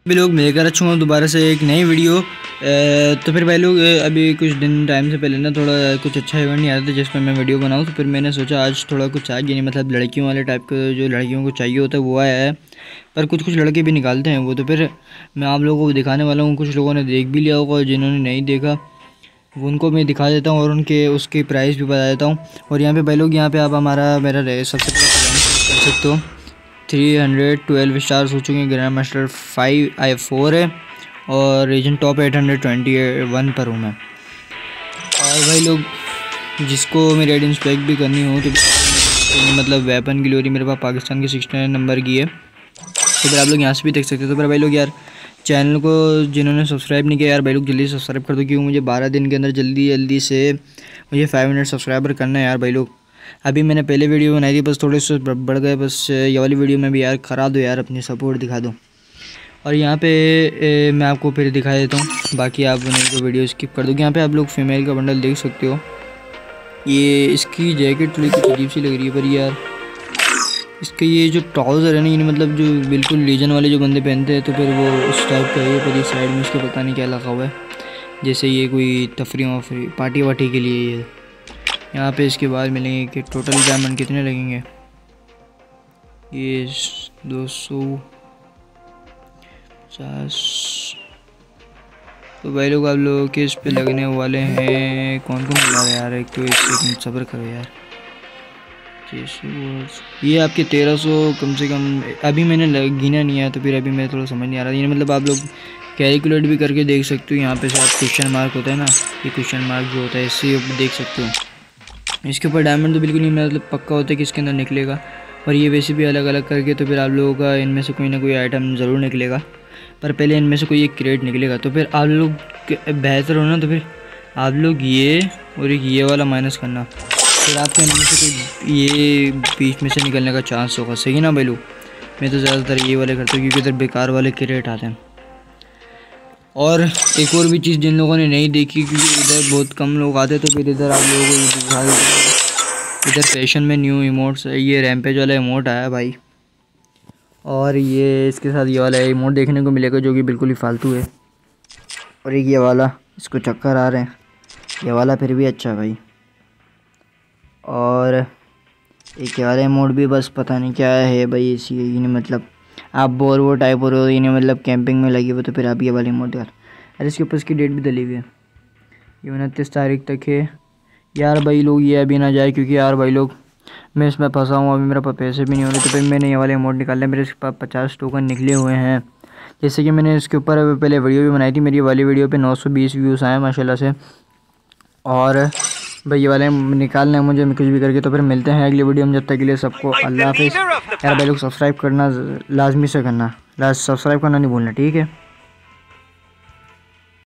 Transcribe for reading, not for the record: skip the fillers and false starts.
भी लोग मैं लेकर अच्छा हूँ दोबारा से एक नई वीडियो। तो फिर भाई लोग अभी कुछ दिन टाइम से पहले ना थोड़ा कुछ अच्छा इवेंट नहीं आया था जिसमें मैं वीडियो बनाऊँ, तो फिर मैंने सोचा आज थोड़ा कुछ आ गया, नहीं मतलब लड़कियों वाले टाइप का जो लड़कियों को चाहिए होता है वो आया है, पर कुछ लड़के भी निकालते हैं वो। तो फिर मैं आप लोगों को दिखाने वाला हूँ। कुछ लोगों ने देख भी लिया होगा और जिन्होंने नहीं देखा उनको मैं दिखा देता हूँ और उनके उसकी प्राइस भी बता देता हूँ। और यहाँ पे भाई लोग यहाँ पे आप मेरा सबसे पहले कर सकते हो। 312 स्टार्स हो चुके हैं, ग्रैंड मास्टर 5i4 है और रीजन टॉप 821 पर हूँ मैं। और भाई लोग जिसको मेरी रेड इंस्पेक्ट भी करनी हो तो मतलब वेपन की लोरी मेरे पास पाकिस्तान की 69 नंबर की है, तो फिर आप लोग यहाँ से भी देख सकते हो। तो फिर भाई लोग यार चैनल को जिन्होंने सब्सक्राइब नहीं किया यार भाई लोग जल्दी सब्सक्राइब कर दो, क्योंकि मुझे 12 दिन के अंदर जल्दी से मुझे 500 सब्सक्राइबर करना है यार भाई लोग। अभी मैंने पहले वीडियो बनाई थी बस थोड़े से बढ़ गए, बस ये वाली वीडियो में भी यार करा दो यार, अपनी सपोर्ट दिखा दो। और यहाँ पे मैं आपको फिर दिखा देता हूँ, बाकी आप नहीं तो वीडियो स्किप कर दोगे। यहाँ पे आप लोग फीमेल का बंडल देख सकते हो। ये इसकी जैकेट थोड़ी कुछ अजीब सी लग रही है, पर यार इसके ये जो ट्राउज़र है ना, ये मतलब जो बिल्कुल लीजन वाले जो बंदे पहनते हैं तो फिर वो उस टाइप का है। पर ये साइड में इसके पता नहीं क्या लगा हुआ है, जैसे ये कोई तफरी पार्टी वार्टी के लिए ये। यहाँ पे इसके बाद मिलेंगे कि टोटल डायमंड कितने लगेंगे, ये 250। तो भाई लोग आप लोगों के इस पे लगने वाले हैं कौन मिला है यार, एक तो इससे सब्र करो यार। ये आपके 1300 कम से कम, अभी मैंने गिना नहीं है तो फिर अभी मैं थोड़ा समझ नहीं आ रहा। ये मतलब आप लोग कैलकुलेट भी करके देख सकते हो। यहाँ पे से आप क्वेश्चन मार्क होता है ना, ये क्वेश्चन मार्क जो होता है इससे देख सकते हो। इसके ऊपर डायमंड तो बिल्कुल नहीं मतलब पक्का होता है कि इसके अंदर निकलेगा, और ये वैसे भी अलग अलग करके तो फिर आप लोगों का इनमें से कोई ना कोई आइटम ज़रूर निकलेगा, पर पहले इनमें से कोई एक क्रेट निकलेगा। तो फिर आप लोग बेहतर हो ना, तो फिर आप लोग ये और एक ये वाला माइनस करना, फिर आपको इनमें से कोई ये बीच में से निकलने का चांस होगा। सही ना भाई लोग, मैं तो ज़्यादातर ये वाले करता हूँ क्योंकि इधर बेकार वाले क्रेट आते हैं। और एक और भी चीज़ जिन लोगों ने नहीं देखी, क्योंकि इधर बहुत कम लोग आते, तो फिर इधर आप लोगों को दिखा देते। इधर फैशन में न्यू इमोट्स, ये रैम्पेज वाला इमोट आया भाई, और ये इसके साथ ये वाला इमोट देखने को मिलेगा जो कि बिल्कुल ही फालतू है। और एक ये वाला, इसको चक्कर आ रहे हैं, ये वाला फिर भी अच्छा है भाई। और एक ये वाला इमोट भी बस पता नहीं क्या है भाई, इसी ये मतलब आप बोर वो टाइप हो रहे हो, ये मतलब कैंपिंग में लगे हुए, तो फिर आप ये वाली इमोट यार। अरे इसके ऊपर इसकी डेट भी डली हुई है, ये 29 तारीख तक है यार भाई लोग। ये अभी ना जाए क्योंकि यार भाई लोग मैं इसमें फंसा हूँ, अभी मेरे पास पैसे भी नहीं हो रहे, तो फिर मैंने ये वाले इमोट निकाले। मेरे पास 50 टोकन निकले हुए हैं, जैसे कि मैंने इसके ऊपर पहले वीडियो भी बनाई थी। मेरी वाली वीडियो पे 920 व्यूज़ आए माशाल्लाह से। और भाई ये वाले निकालना है मुझे कुछ भी करके। तो फिर मिलते हैं अगली वीडियो में, जब तक के लिए सबको अल्लाह हाफिज़। यार भाई लोग सब्सक्राइब करना लाजमी से करना, सब्सक्राइब करना नहीं भूलना, ठीक है।